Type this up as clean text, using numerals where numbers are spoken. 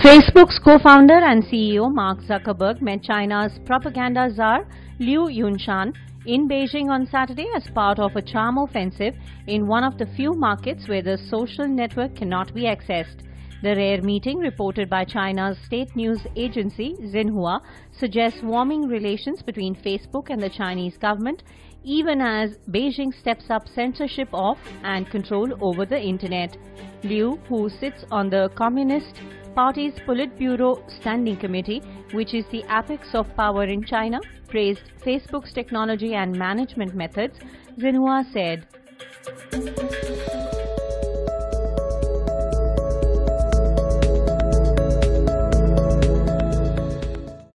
Facebook's co-founder and CEO Mark Zuckerberg met China's propaganda czar Liu Yunshan in Beijing on Saturday as part of a charm offensive in one of the few markets where the social network cannot be accessed. The rare meeting, reported by China's state news agency Xinhua, suggests warming relations between Facebook and the Chinese government, even as Beijing steps up censorship of and control over the internet. Liu, who sits on the Communist Party's Politburo Standing Committee, which is the apex of power in China, praised Facebook's technology and management methods, Xinhua said.